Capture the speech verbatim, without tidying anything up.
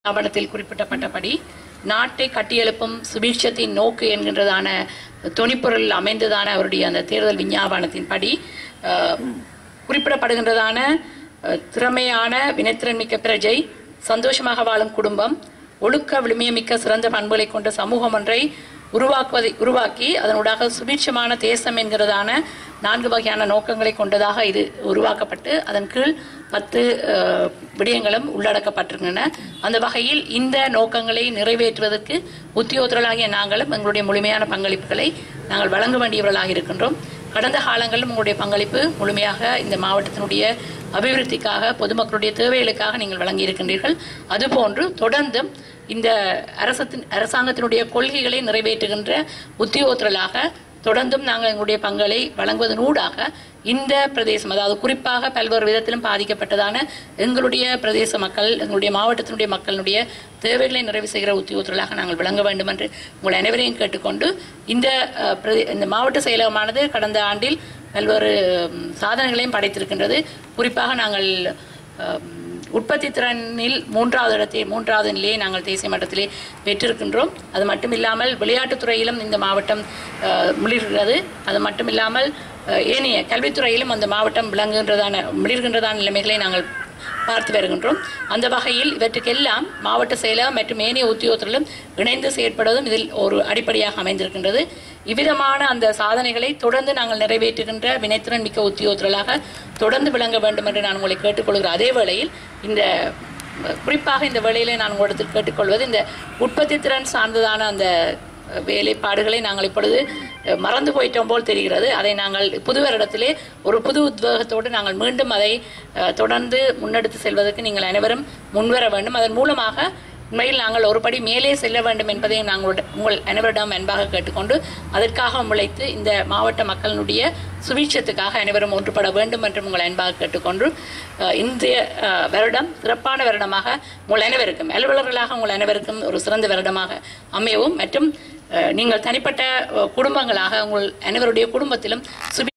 ஆவணத்தில் குறிப்பிடப்பட்டபடி நாட்டை கட்டியெழுப்பும் சுபீட்சத்தின் நோக்கு என்கின்றதான துணிப்பொருள் அமைந்ததான அவருடைய அந்த தேர்தல் விஞ்ஞாபனத்தின் படி குறிப்பிடப்படுகின்றதான திறமையான வினைத்திறன் மிக்க பிரஜை, சந்தோஷமாக வாழும் குடும்பம், ஒழுக்க விழுமியமிக்க சிறந்த பண்புகளை கொண்ட சமூகம் ஒன்றை உருவாக்குவதை உருவாக்கி அதனூடாக சுபீட்சமான தேசம் என்கிறதான நான்கு வகையான நோக்கங்களை கொண்டதாக இது உருவாக்கப்பட்டு அதன் கீழ் பத்து விடயங்களும் உள்ளடக்கப்பட்டிருக்கின்றன. அந்த வகையில் இந்த நோக்கங்களை நிறைவேற்றுவதற்கு உத்தியோகத்தர்களாகிய நாங்களும் எங்களுடைய முழுமையான பங்களிப்புகளை நாங்கள் வழங்க வேண்டியவர்களாக இருக்கின்றோம். கடந்த காலங்களிலும் உங்களுடைய பங்களிப்பு முழுமையாக இந்த மாவட்டத்தினுடைய அபிவிருத்திக்காக, பொதுமக்களுடைய தேவைகளுக்காக நீங்கள் வழங்கி இருக்கின்றீர்கள். அதுபோன்று தொடர்ந்தும் இந்த அரசத்தின் அரசாங்கத்தினுடைய கொள்கைகளை நிறைவேற்றுகின்ற உத்தியோகத்தர்களாக தொடர்ந்தும் நாங்கள் எங்களுடைய பங்களை வழங்குவதனூடாக இந்த பிரதேசம், அதாவது குறிப்பாக பல்வேறு விதத்திலும் பாதிக்கப்பட்டதான எங்களுடைய பிரதேச மக்கள், எங்களுடைய மாவட்டத்தினுடைய மக்களுடைய தேவைகளை நிறைவு செய்கிற உத்தியோகத்தர்களாக நாங்கள் விளங்க வேண்டும் என்று உங்கள் அனைவரையும் கேட்டுக்கொண்டு, இந்த இந்த மாவட்ட செயலகமானது கடந்த ஆண்டில் பல்வேறு சாதனைகளையும் படைத்திருக்கின்றது. குறிப்பாக நாங்கள் உற்பத்தி திறனில் மூன்றாவது இடத்தை மூன்றாவது நிலையை நாங்கள் தேசிய மட்டத்திலே பெற்றிருக்கின்றோம். அது மட்டுமில்லாமல் விளையாட்டுத்துறையிலும் இந்த மாவட்டம் மிளிர்கிறது. அது மட்டுமில்லாமல் ஏனைய கல்வித்துறையிலும் அந்த மாவட்டம் விளங்குகின்றதான மிளிர்கின்றதான நிலைமைகளை நாங்கள் பார்த்து வருகின்றோம். அந்த வகையில் இவற்றுக்கெல்லாம் மாவட்ட செயலகம் மற்றும் ஏனைய உத்தியோகத்தர்களும் இணைந்து செயற்படுவதும் இதில் ஒரு அடிப்படையாக அமைந்திருக்கின்றது. இவ்விதமான அந்த சாதனைகளை தொடர்ந்து நாங்கள் நிறைவேற்றுகின்ற வினைத்திறன் மிக்க உத்தியோகத்தர்களாக தொடர்ந்து விளங்க வேண்டும் என்று நான் உங்களை கேட்டுக்கொள்கிறேன். அதே வேளையில் இந்த குறிப்பாக இந்த வேளையிலே நான் உங்களிடத்தில் கேட்டுக்கொள்வது, இந்த உற்பத்தி திறன் சார்ந்ததான அந்த வேலைப்பாடுகளை நாங்கள் இப்பொழுது மறந்து போயிட்டோம் போல் தெரிகிறது. அதை நாங்கள் புது வருடத்திலே ஒரு புது உத்வேகத்தோடு நாங்கள் மீண்டும் அதை தொடர்ந்து முன்னெடுத்து செல்வதற்கு நீங்கள் அனைவரும் முன்வர வேண்டும். அதன் மூலமாக உண்மையில் நாங்கள் ஒருபடி மேலே செல்ல வேண்டும் என்பதையும் நாங்கள் உங்கள் அனைவரிடம் அன்பாக கேட்டுக்கொண்டு, அதற்காக உழைத்து இந்த மாவட்ட மக்களினுடைய சுபீட்சத்துக்காக அனைவரும் ஒன்றுபட வேண்டும் என்று உங்கள் அன்பாக கேட்டுக்கொண்டு, இன்றைய வருடம் சிறப்பான வருடமாக உங்கள் அனைவருக்கும், அலுவலர்களாக உங்கள் அனைவருக்கும் ஒரு சிறந்த வருடமாக அமையவும், மற்றும் நீங்கள் தனிப்பட்ட குடும்பங்களாக உங்கள் அனைவருடைய குடும்பத்திலும் சுபி